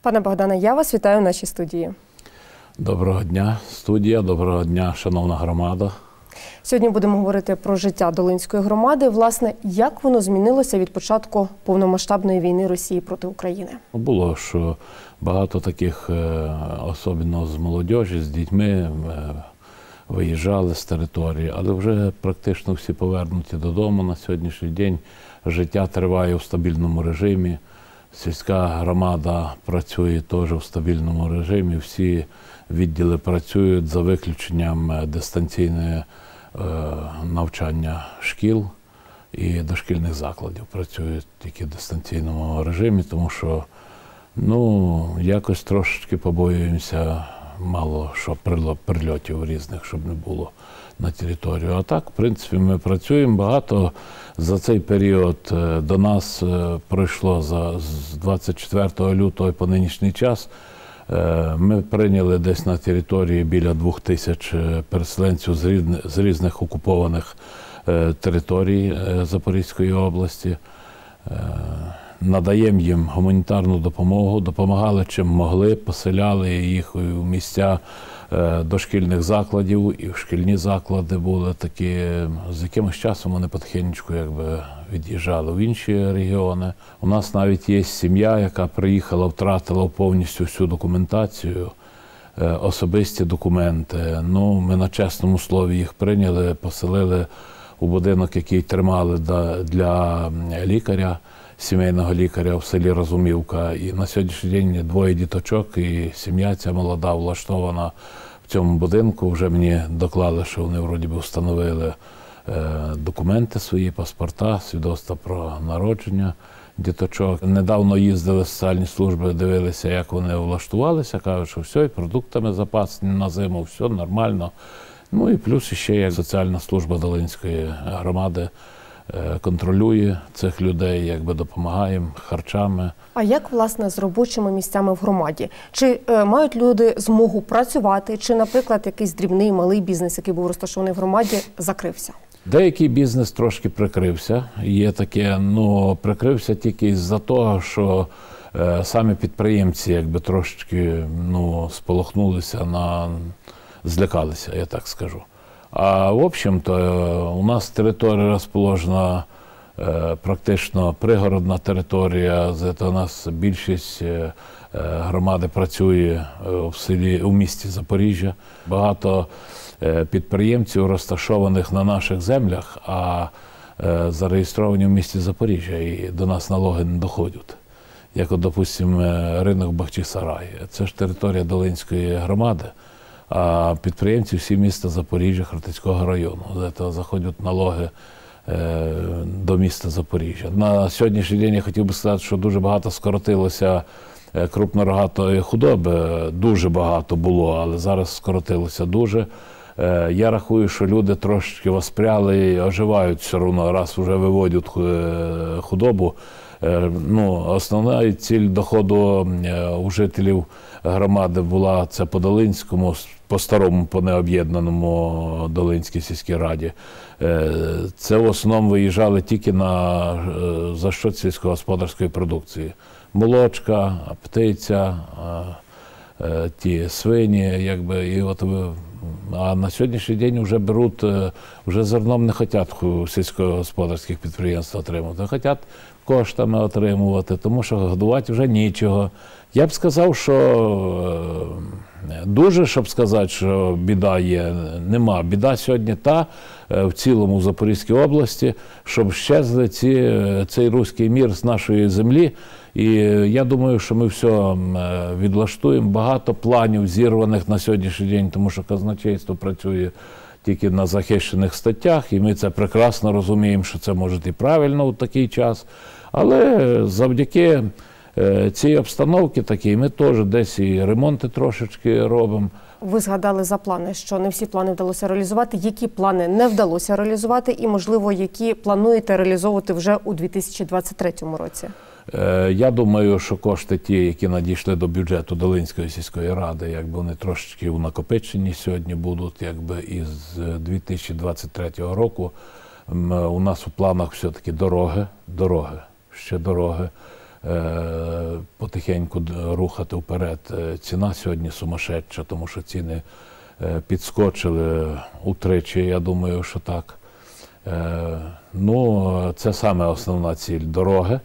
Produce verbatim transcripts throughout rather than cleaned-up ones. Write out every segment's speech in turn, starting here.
Пане Богдане, я вас вітаю в нашій студії. Доброго дня, студія, доброго дня, шановна громада. Сьогодні будемо говорити про життя Долинської громади. Власне, як воно змінилося від початку повномасштабної війни Росії проти України? Було, що багато таких, особливо з молодіжі, з дітьми, виїжджали з території, але вже практично всі повернуті додому. На сьогоднішній день життя триває в стабільному режимі. Сільська громада працює теж в стабільному режимі. Всі відділи працюють за виключенням дистанційного навчання шкіл і дошкільних закладів. Працюють тільки в дистанційному режимі, тому що ну, якось трошечки побоюємося, мало що прильотів різних, щоб не було на територію. А так, в принципі, ми працюємо багато. За цей період до нас пройшло за, з двадцять четвертого лютого по нинішній час. Ми прийняли десь на території біля двох тисяч переселенців з різних, з різних окупованих територій Запорізької області. Надаємо їм гуманітарну допомогу, допомагали чим могли, поселяли їх у місця дошкільних закладів, і в шкільні заклади були такі. З якимось часом вони потихеньку якби від'їжджали в інші регіони. У нас навіть є сім'я, яка приїхала, втратила повністю всю документацію, особисті документи. Ну, ми на чесному слові їх прийняли, поселили у будинок, який тримали для лікаря, сімейного лікаря в селі Розумівка. І на сьогоднішній день двоє діточок, і сім'я ця молода влаштована в цьому будинку. Вже мені доклали, що вони вроді би встановили документи свої, паспорта, свідоцтва про народження діточок. Недавно їздили в соціальні служби, дивилися, як вони влаштувалися, кажуть, що все, і продуктами запасні на зиму, все нормально. Ну і плюс ще як соціальна служба Долинської громади контролює цих людей, якби допомагаємо харчами. А як, власне, з робочими місцями в громаді? Чи е, мають люди змогу працювати, чи, наприклад, якийсь дрібний, малий бізнес, який був розташований в громаді, закрився? Деякий бізнес трошки прикрився. Є таке, ну, прикрився тільки з-за того, що е, самі підприємці якби трошечки, ну, сполохнулися, на, злякалися, я так скажу. А в общем-то у нас територія розположена е, практично пригородна територія, зато у нас більшість е, громади працює в селі, у місті Запоріжжя. Багато е, підприємців розташованих на наших землях, а е, зареєстровані в місті Запоріжжя, і до нас налоги не доходять. Як, от, допустимо, ринок Бахчисарай. Це ж територія Долинської громади. А підприємці всі міста Запоріжжя, Хортицького району. За це заходять налоги е, до міста Запоріжжя. На сьогоднішній день я хотів би сказати, що дуже багато скоротилося крупнорогатої худоби. Дуже багато було, але зараз скоротилося дуже. Е, я рахую, що люди трошечки воспряли і оживають все одно, раз вже виводять худобу. Ну, основна ціль доходу у жителів громади була це по Долинському, по старому, по необ'єднаному Долинській сільській раді. Це в основному виїжджали тільки на, за счет сільськогосподарської продукції. Молочка, птиця, ті свині, якби, і от а на сьогоднішній день вже беруть, вже зерном не хочуть сільськогосподарських підприємств отримувати, хочуть коштами отримувати, тому що годувати вже нічого. Я б сказав, що дуже, щоб сказати, що біда є, нема. Біда сьогодні та в цілому в Запорізькій області, щоб щезли ці, цей руський мір з нашої землі. І я думаю, що ми все відлаштуємо. Багато планів зірваних на сьогоднішній день, тому що казначейство працює тільки на захищених статтях, і ми це прекрасно розуміємо, що це може і правильно у такий час. Але завдяки цій обстановці такій ми теж десь і ремонти трошечки робимо. Ви згадали за плани, що не всі плани вдалося реалізувати. Які плани не вдалося реалізувати і, можливо, які плануєте реалізовувати вже у дві тисячі двадцять третьому році? Я думаю, що кошти ті, які надійшли до бюджету Долинської сільської ради, якби вони трошечки у накопиченні сьогодні будуть, якби із дві тисячі двадцять третього року у нас у планах все-таки дороги, дороги, ще дороги. потихеньку рухати вперед. Ціна сьогодні сумасшедша, тому що ціни підскочили утричі, я думаю, що так. Ну, це саме основна ціль – дороги.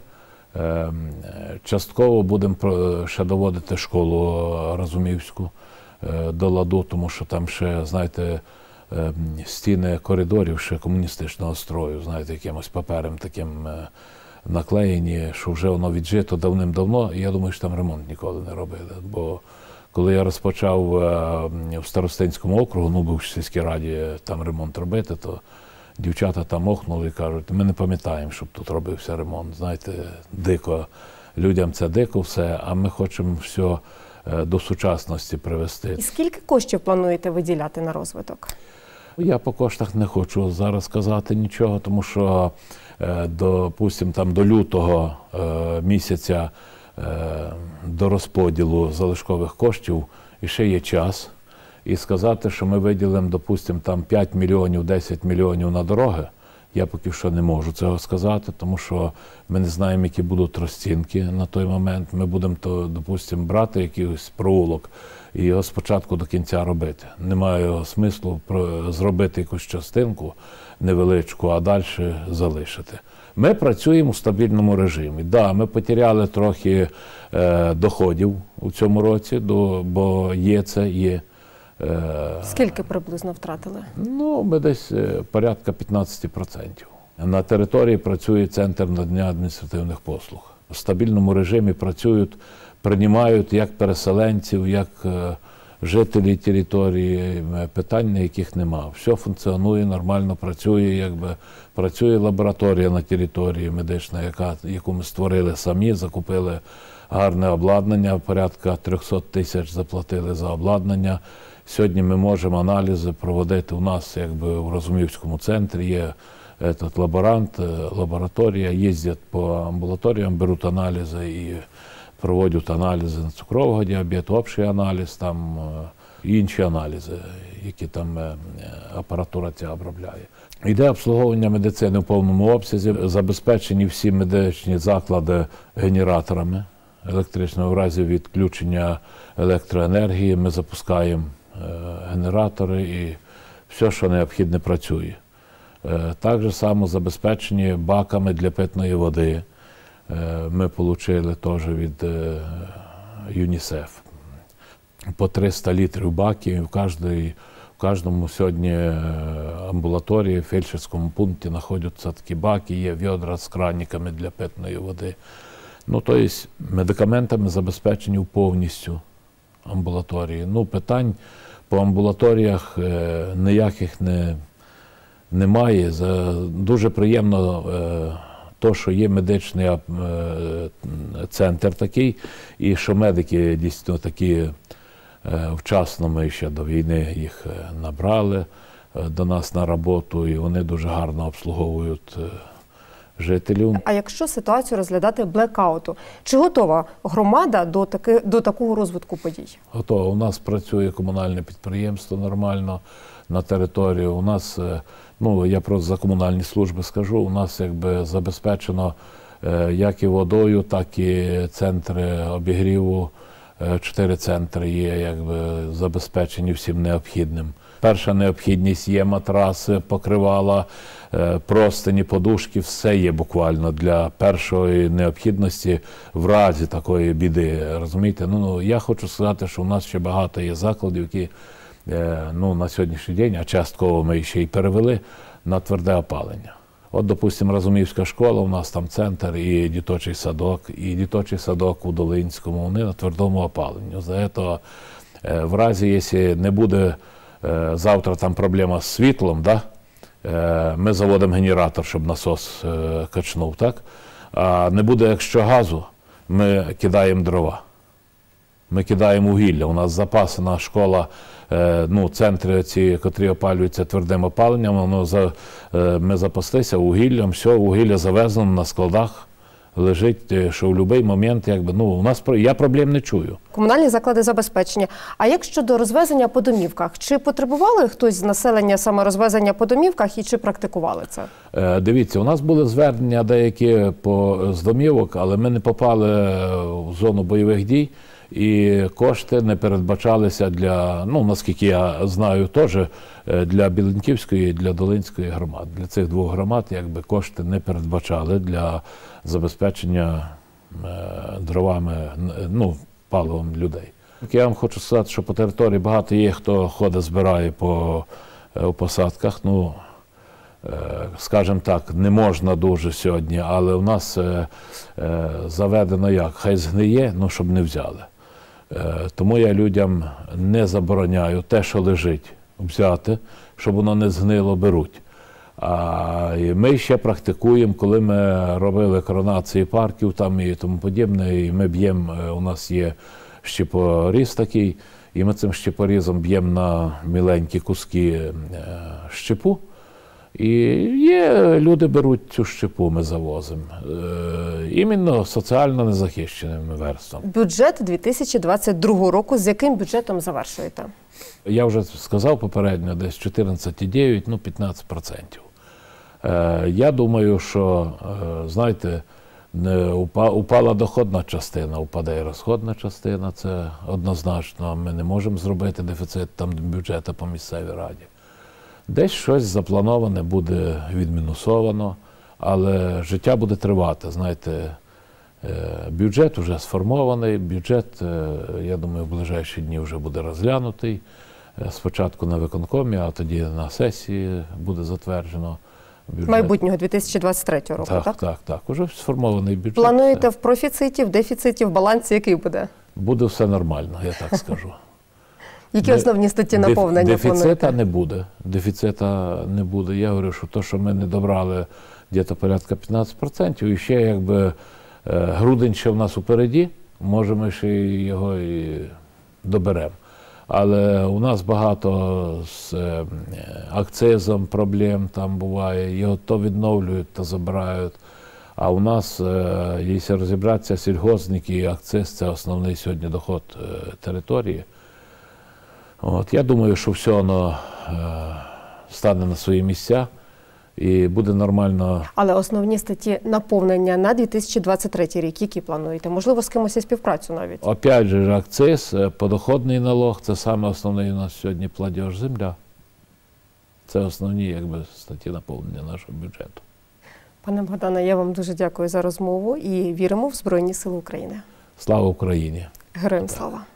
Частково будемо ще доводити школу Разумівську до ладу, тому що там ще, знаєте, стіни коридорів ще комуністичного строю, знаєте, якимось папером таким наклеєні, що вже воно віджито давним-давно, і я думаю, що там ремонт ніколи не робили. Бо коли я розпочав в Старостинському округу, ну, був в сільській раді там ремонт робити, то дівчата там охнули і кажуть, ми не пам'ятаємо, щоб тут робився ремонт. Знаєте, дико, людям це дико все, а ми хочемо все до сучасності привести. І скільки коштів плануєте виділяти на розвиток? Я по коштах не хочу зараз казати нічого, тому що, допустим, там до лютого місяця до розподілу залишкових коштів і ще є час. І сказати, що ми виділимо, допустим, там п'ять мільйонів, десять мільйонів на дороги, я поки що не можу цього сказати, тому що ми не знаємо, які будуть розцінки на той момент. Ми будемо, допустим, брати якийсь проулок і його спочатку до кінця робити. Немає смислу зробити якусь частинку невеличку, а далі залишити. Ми працюємо у стабільному режимі. Так, да, ми потеряли трохи е, доходів у цьому році, до, бо є це, є. Скільки приблизно втратили? Ну, ми десь порядка п'ятнадцять відсотків. На території працює Центр надання адміністративних послуг. В стабільному режимі працюють, приймають як переселенців, як жителі території, питань яких нема. Все функціонує, нормально працює, якби працює лабораторія на території медична, яка, яку ми створили самі, закупили гарне обладнання, порядка триста тисяч заплатили за обладнання. Сьогодні ми можемо аналізи проводити у нас, якби в Разумівському центрі, є этот лаборант, лабораторія, їздять по амбулаторіям, беруть аналізи і проводять аналізи на цукрового діабету, общий аналіз, там інші аналізи, які там апаратура ця обробляє. Йде обслуговування медицини в повному обсязі, забезпечені всі медичні заклади генераторами електричного. В разі відключення електроенергії ми запускаємо генератори і все, що необхідне, працює. Так само забезпечені баками для питної води. Ми отримали теж від ЮНІСЕФ по триста літрів баків. В кожній, в кожному сьогодні амбулаторії, в фельдшерському пункті знаходяться такі баки, є відра з краниками для питної води. Ну, тобто медикаментами забезпечені повністю амбулаторії. Ну, питань по амбулаторіях е, ніяких не, немає. За, дуже приємно е, то, що є медичний е, центр такий, і що медики дійсно такі е, вчасно, ми ще до війни їх набрали е, до нас на роботу, і вони дуже гарно обслуговують е, жителів. А якщо ситуацію розглядати блекауту, чи готова громада до, таки, до такого розвитку подій? Готова. У нас працює комунальне підприємство нормально на території. У нас, ну, я просто за комунальні служби скажу, у нас якби забезпечено як і водою, так і центри обігріву. Чотири центри є якби забезпечені всім необхідним. Перша необхідність є матраси, покривала, простині, подушки, все є буквально для першої необхідності в разі такої біди. Розумієте? Ну, я хочу сказати, що у нас ще багато є закладів, які ну, на сьогоднішній день, а частково ми ще й перевели на тверде опалення. От, допустимо, Разумівська школа, у нас там центр і дитячий садок, і дитячий садок у Долинському, вони на твердому опаленні. За це, в разі, якщо не буде завтра там проблема з світлом, да, ми заводимо генератор, щоб насос качнув, так? А не буде, якщо газу, ми кидаємо дрова. Ми кидаємо вугілля. У нас запасена школа, ну, центри ці, котрі опалюються твердим опаленням, воно за, ми запаслися вугіллям, все, вугілля завезено на складах, лежить, що в будь-який момент, якби, ну, у нас, я проблем не чую. Комунальні заклади забезпечення. А як щодо розвезення по домівках? Чи потребували хтось з населення саме розвезення по домівках і чи практикували це? Е, дивіться, у нас були звернення деякі по, з домівок, але ми не попали в зону бойових дій. І кошти не передбачалися для, ну, наскільки я знаю, теж для Білинківської і для Долинської громад. Для цих двох громад якби кошти не передбачали для забезпечення е, дровами, ну, паливом людей. Я вам хочу сказати, що по території багато є, хто ходить, збирає по е, посадках. Ну, е, скажімо так, не можна дуже сьогодні, але у нас е, е, заведено як, хай згниє, ну, щоб не взяли. Тому я людям не забороняю те, що лежить, взяти, щоб воно не згнило, беруть. А ми ще практикуємо, коли ми робили коронації парків там і тому подібне, і ми б'ємо, у нас є щепоріз такий, і ми цим щепорізом б'ємо на міленькі куски щепу. І є, люди беруть цю щепу, ми завозимо. Е, іменно соціально незахищеними верствами. Бюджет дві тисячі двадцять другого року, з яким бюджетом завершуєте? Я вже сказав попередньо, десь чотирнадцять цілих дев'ять десятих, ну п'ятнадцять відсотків. Е, я думаю, що, е, знаєте, не упала доходна частина, упаде і розходна частина, це однозначно. Ми не можемо зробити дефіцит там бюджету по місцевій раді. Десь щось заплановане буде відмінусовано, але життя буде тривати. Знаєте, бюджет вже сформований, бюджет, я думаю, в ближайші дні вже буде розглянутий. Спочатку на виконкомі, а тоді на сесії буде затверджено бюджет. Майбутнього дві тисячі двадцять третього року, так? Так, так, так. Уже сформований бюджет. Плануєте в профіциті, в дефіциті, в балансі, який буде? Буде все нормально, я так скажу. Які основні статті наповнення Дефіцита плануєте? не буде. Дефіцита не буде. Я говорю, що то, що ми не добрали десь порядка п'ятнадцять відсотків, і ще якби грудень ще в нас упереді, може ми ще його і доберемо. Але у нас багато з акцизом проблем там буває, його то відновлюють, то забирають. А у нас, якщо розібратися, сільгоспники і акциз – це основний сьогодні доход території. От, я думаю, що все воно е, стане на свої місця і буде нормально. Але основні статті наповнення на дві тисячі двадцять третій рік, які плануєте? Можливо, з кимось і співпрацю навіть? Опять же, акциз, подоходний налог – це саме основний у нас сьогодні платіж, земля. Це основні якби, статті наповнення нашого бюджету. Пане Богдане, я вам дуже дякую за розмову і віримо в Збройні Сили України. Слава Україні! Героям слава!